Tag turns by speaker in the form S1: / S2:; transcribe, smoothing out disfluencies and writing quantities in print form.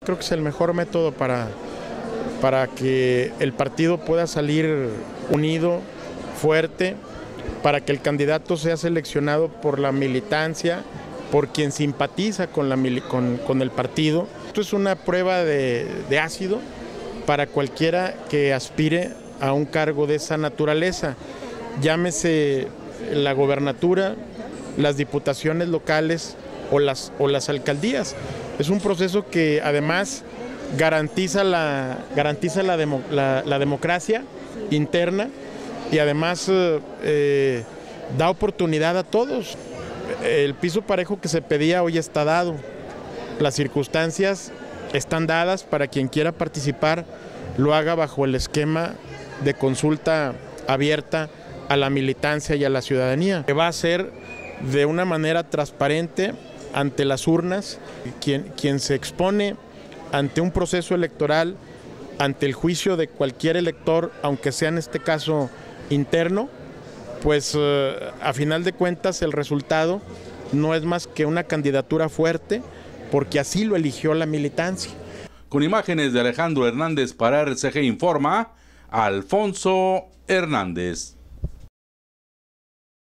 S1: Creo que es el mejor método para que el partido pueda salir unido, fuerte, para que el candidato sea seleccionado por la militancia, por quien simpatiza con el partido. Esto es una prueba de ácido para cualquiera que aspire a un cargo de esa naturaleza, llámese la gobernatura, las diputaciones locales o las alcaldías. Es un proceso que además garantiza la democracia interna y además da oportunidad a todos. El piso parejo que se pedía hoy está dado. Las circunstancias están dadas para quien quiera participar, lo haga bajo el esquema de consulta abierta a la militancia y a la ciudadanía, que va a ser de una manera transparente ante las urnas. Quien se expone ante un proceso electoral, ante el juicio de cualquier elector, aunque sea en este caso interno, pues a final de cuentas el resultado no es más que una candidatura fuerte, porque así lo eligió la militancia.
S2: Con imágenes de Alejandro Hernández para RCG Informa, Alfonso Hernández.